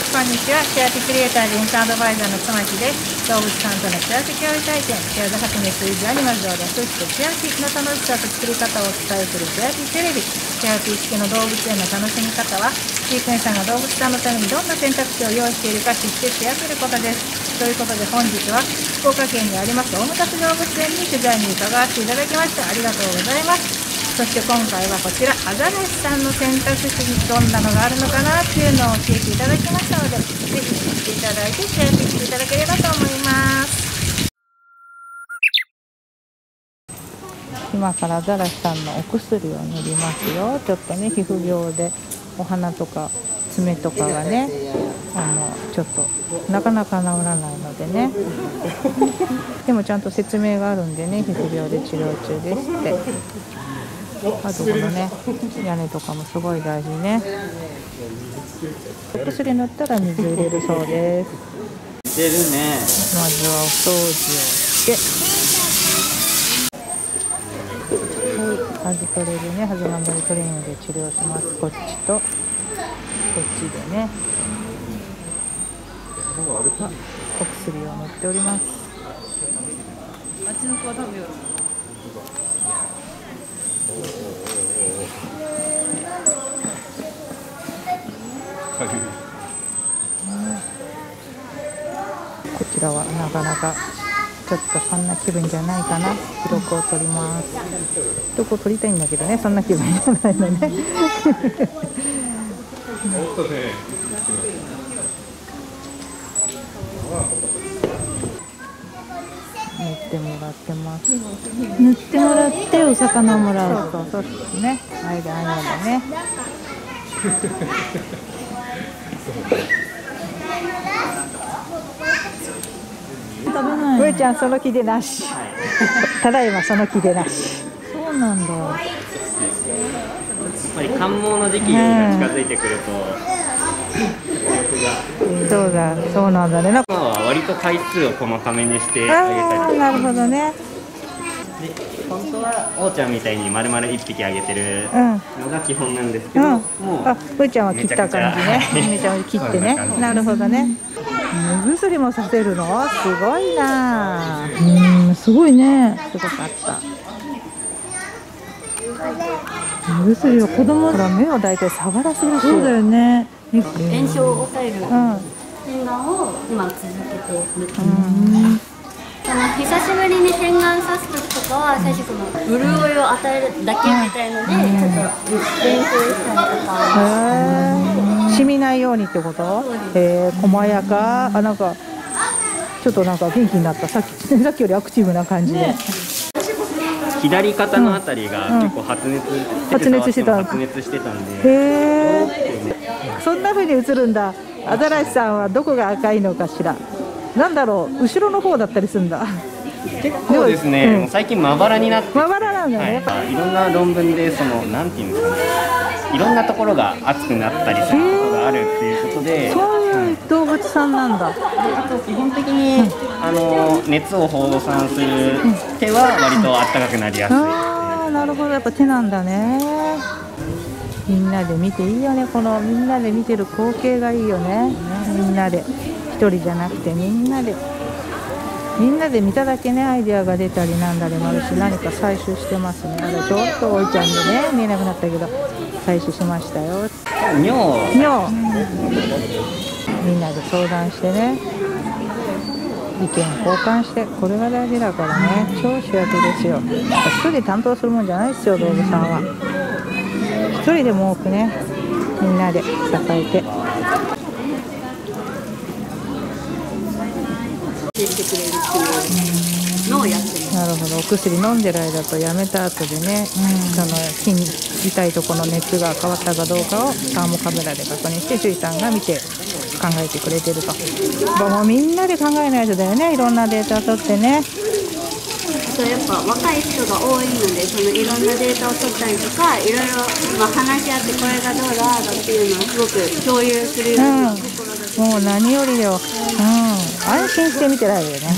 こんにちは。ケアテクリエイターでインターアドバイザーの妻木です。動物さんとのケアテ教育体験、ケアでハピネスイズアニマルズを略してケアテの楽しさと作り方をお伝えするケアテテレビ。ケアテ付きの動物園の楽しみ方は、飼育員さんが動物さんのためにどんな選択肢を用意しているか知ってシェアすることです。ということで本日は福岡県にあります大昔動物園に取材に伺わせていただきました。ありがとうございます。そして今回はこちらアザラシさんの選択肢にどんなのがあるのかなっていうのを教えていただきましたので、ぜひ知っていただいてシェアしていただければと思います。今からアザラシさんのお薬を塗りますよ。ちょっとね、皮膚病でお鼻とか爪とかがね、ちょっとなかなか治らないのでねでもちゃんと説明があるんでね、皮膚病で治療中ですって。あとこのね、屋根とかもすごい大事ね。お薬塗ったら水入れるそうです。 してるね。 まずはお掃除をして、はい、ハズトレでね、ハズマンドリトリームで治療します。こっちとこっちでね、お薬を塗っております。あっちの子は食べよう。こちらはなかなかちょっとそんな気分じゃないかな。記録を取ります。記録を取りたいんだけどね、そんな気分じゃないのね塗ってもらってます。塗ってもらってお魚をもらう。そうですね。間でね。食べない。上ちゃんその気でなし。ただいまその気でなし。そうなんだ。やっぱり寒毛の時期が近づいてくると。 そうなんだね。 今は割と回数を細かめにしてあげたり。 なるほどね。 で本当はおーちゃんみたいに丸々1匹あげてるのが基本なんですけど、もううーちゃんは切った感じね。めちゃめちゃ切ってね。なるほどね。目薬もさせるのすごいな。すごいね。すごかった。目薬は子供から目をだいたい触らせる。そうだよね。 炎症を抑える洗顔を今続けて塗ってます。久しぶりに洗顔さす時とかは最初その潤いを与えるだけみたいのでちょっと練習したりとか。 染みないようにってこと？細やか。なんかちょっとなんか元気になった。さっきよりアクティブな感じで。 左肩のあたりが結構発熱してたんで。そんな風に映るんだ。アザラシさんはどこが赤いのかしら。なんだろう、後ろの方だったりするんだ。 結構ですね、最近まばらになって、 まばらなんだね。 いろんな論文でなんていうんですかね、いろんなところが熱くなったりすることがあるっていうことで、 そういう動物さんなんだ。 あと基本的に熱を放散する手は割と暖かくなりやすい。 なるほど、やっぱ手なんだね。みんなで見ていいよね。このみんなで見てる光景がいいよね。みんなで一人じゃなくてみんなで見ただけね、アイデアが出たりなんだりもあるし、何か採集してますね。あれちょっとおいちゃんでね見えなくなったけど採集しましたよ。尿みんなで相談してね、意見交換して、これが大事だからね。超主役ですよ。一人担当するもんじゃないですよ、動物さんは。一人でも多くね、みんなで支えてのをやってます。 なるほど。お薬飲んでる間とやめた後でね、その痛いところの熱が変わったかどうかをサーモカメラで確認して、獣医さんが見て考えてくれてると。もうみんなで考えないとだよね。いろんなデータを取ってね。 やっぱ若い人が多いので、そのいろんなデータを取ったりとか、いろいろ話し合ってこれがどうだっていうのをすごく共有するようなところだと、 もう何よりよ、安心して見てられるよね。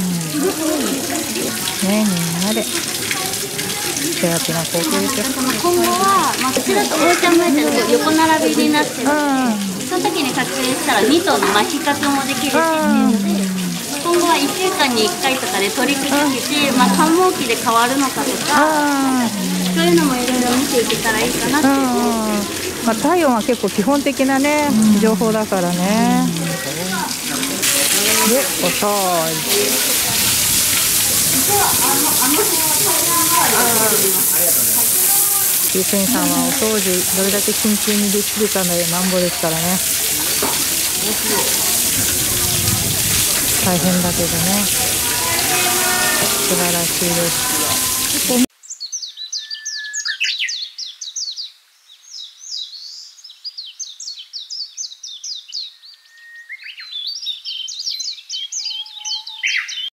ね、みんなで幸せな光景ですよ。 今後は、うちだとおーちゃん前ちゃん横並びになってるので、そ時に撮影したら2頭の巻き角もできるしっていうので、今後は1週間に1回とかで取り続けて、まあ、繁忙期で変わるのかとか、そういうのもいろいろ見ていけたらいいかなっていう。 まあ、体温は結構基本的なね、情報だからね。で、お掃除。飼育員さんはお掃除どれだけ緊急にできるかのなんぼですからね。大変だけどね、素晴らしいです。